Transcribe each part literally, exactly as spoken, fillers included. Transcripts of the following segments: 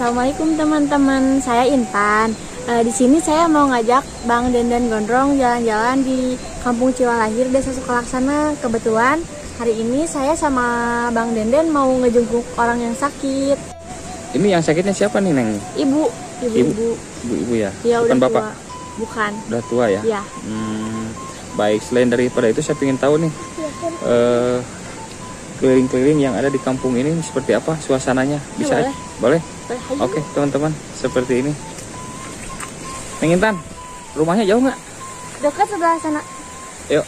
Assalamualaikum teman-teman, saya Intan. E, di sini saya mau ngajak Bang Denden Gondrong jalan-jalan di Kampung Ciwalahir, Desa Sukalaksana. Kebetulan hari ini saya sama Bang Denden mau ngejenguk orang yang sakit. Ini yang sakitnya siapa nih, Neng? Ibu, ibu-ibu. Ibu-ibu ya? Ya, bukan udah bapak? Tua. Bukan. Udah tua ya? Iya. Hmm, baik, selain daripada itu saya ingin tahu nih. Eh, keliling-keliling yang ada di kampung ini seperti apa suasananya? Bisa? Boleh. Boleh? Boleh. Oke, teman-teman, seperti ini. Neng Intan, rumahnya jauh nggak? Dekat sebelah sana. Yuk.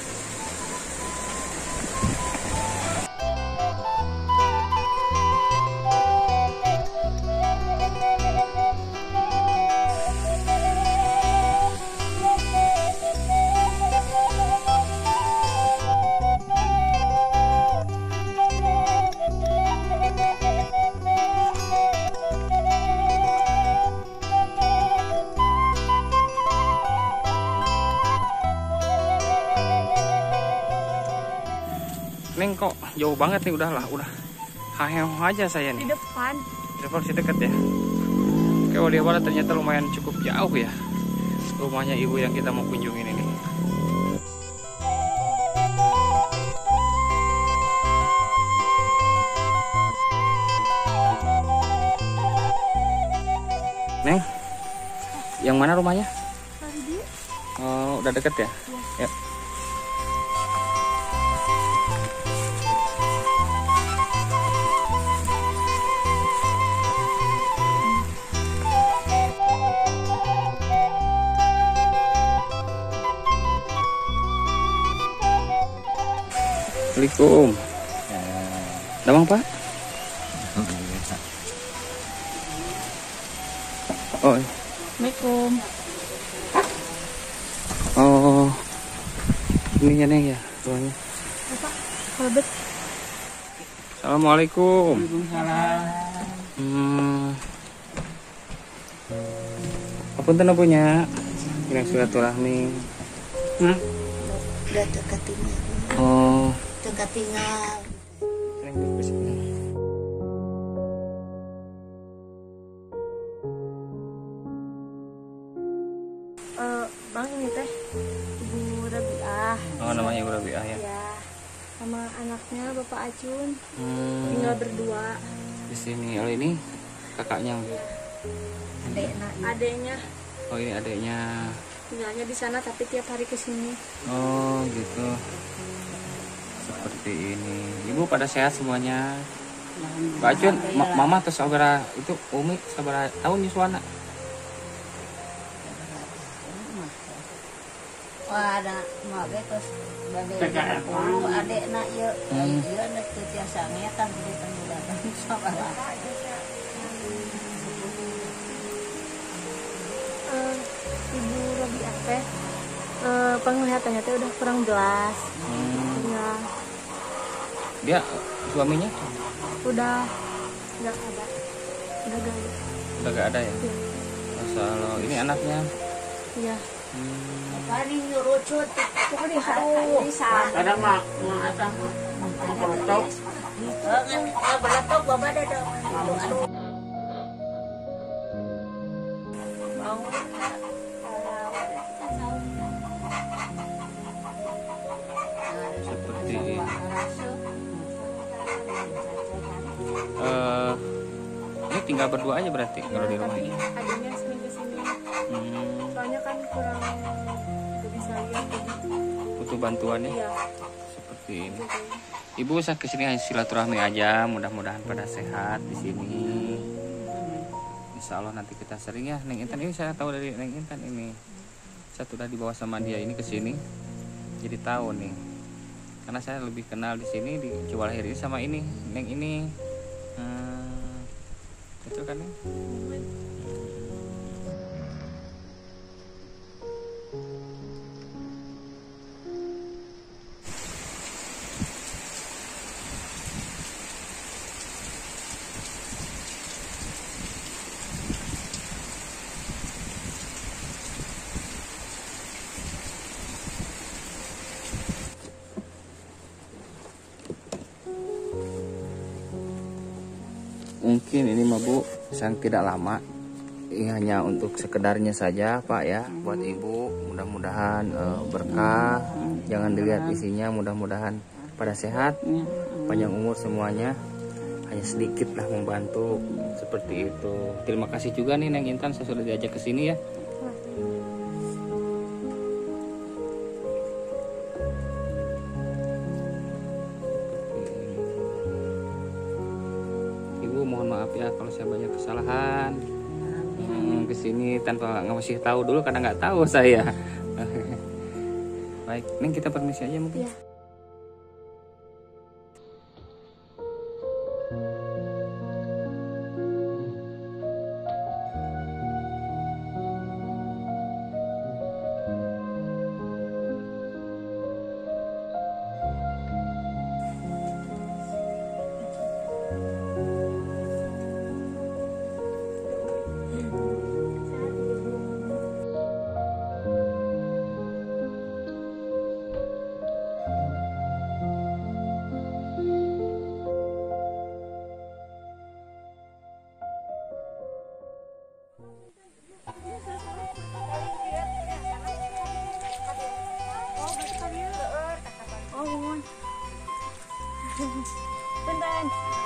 Neng kok jauh banget nih, udahlah, udah haheho aja saya nih. Di depan. Di depan sih dekat ya. Oke, oh dia malah ternyata lumayan cukup jauh ya rumahnya ibu yang kita mau kunjungin ini. Neng, yang mana rumahnya? Oh, udah deket ya? Ya. Assalamualaikum. Damang Pak? Oh. Assalamualaikum. Oh. Ini ya Neng ya ruangnya. Apa? Kolbet. Assalamualaikum. Waalaikumsalam. Hmm. Apa tuh punya? Yang silaturahmi. Hmm? Udah dekat tinggal. Oh. Dekat tinggal. Uh, bang ini teh Ibu Rabiah. Oh, namanya Ibu Rabiah ya. Ya. Sama anaknya Bapak Acun. Hmm. Tinggal berdua. Di sini. Oh, ini kakaknya. Adeknya. Adeknya. Oh, ini adeknya. Tinggalnya di sana tapi tiap hari ke sini. Oh, gitu. Seperti ini. Ibu pada sehat semuanya. Pak Acun, ma mama terus sabara itu Umi sabara tahun nyusuana. Wah, ada mak betos babe puluh adek nak ieu. Ieu nek teu tiasa ngetan di tengah datang sabaraha. Uh, Ibu Rabiah teh uh, penglihatannya teh udah kurang jelas. Hmm. Ya. Dia suaminya Udah nggak ada. Udah gak ada. udah gak ada ya? Ya. Masalah ini anaknya. Iya. Hmm. Paling nyurucut. Pokoknya di sana. Ada mak, mak atang. Beratok. Heeh, beratok baba ada. Aduh. Mau Seperti ini. Uh, ini tinggal berdua aja berarti kalau di rumah ini. Adanya sering kesini. Hmm. Soalnya kan kurang nggak bisa lihat begitu. Butuh bantuannya. Iya. Seperti ini. Ibu saya kesini hanya silaturahmi aja, mudah-mudahan pada sehat di sini. Insya Allah nanti kita sering ya. Neng Intan ini saya tahu dari Neng Intan ini. Saya sudah dibawa sama dia ini ke sini, jadi tahu nih. Karena saya lebih kenal di sini di Ciwalahir ini sama ini, Neng ini. Hmm, itu kan Neng. mungkin ini mah Bu sang tidak lama. Ini hanya untuk sekedarnya saja Pak ya, buat Ibu. Mudah-mudahan uh, berkah. Jangan dilihat isinya, mudah-mudahan pada sehat, panjang umur semuanya. Hanya sedikit lah membantu seperti itu. Terima kasih juga nih Neng Intan, saya sudah diajak ke sini ya. Ibu mohon maaf ya kalau saya banyak kesalahan. Hmm, kesini tanpa ngasih tahu dulu karena nggak tahu saya. Baik, Neng kita permisi aja mungkin. Ya. Oh, bentar.